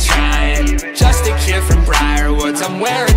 trying. Just a kid from Briarwoods, I'm wearing